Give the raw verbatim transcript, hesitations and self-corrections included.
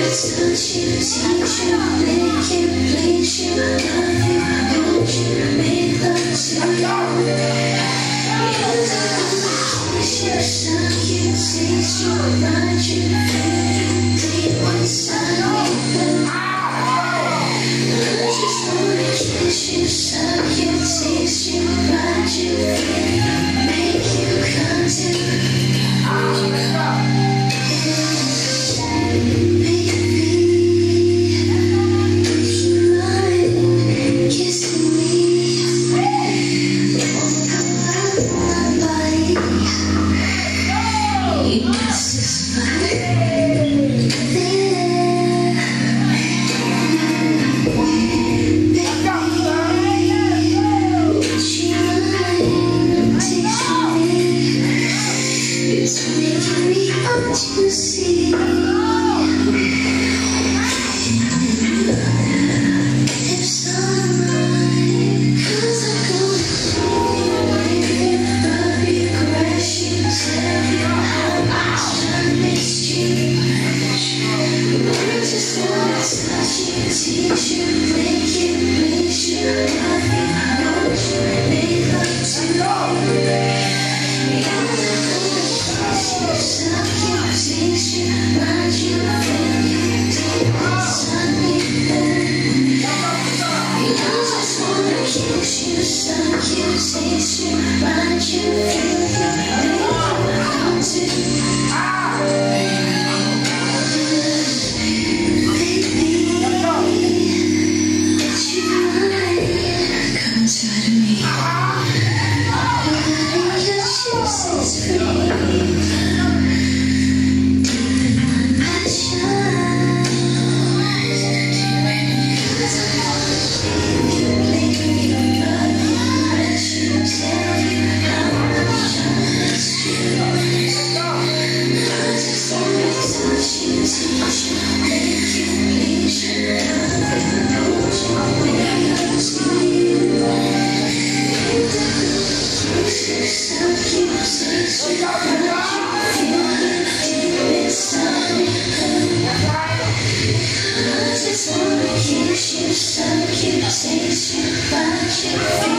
touch you, teach you, make you, please you, love you, hold you, make love to you. Yes, I kiss you, suck you, taste you, ride you, feel you, deep inside me. I just wanna kiss you, suck you, taste you, ride you, feel you, make you come to. To see if someone, cause I'm gonna love you, caress you, tell you how much I missed you. I just wanna touch you, teach you, make you, please you, love you, hold you, make love to you. Taste you, ride you, feel you, deep inside me. I just wanna kiss you, suck you, taste you, ride you, feel you, make you come to. Baby, let you ride, come inside of me. Letting your juices free. I just wanna kiss you, suck you, taste you, bite you.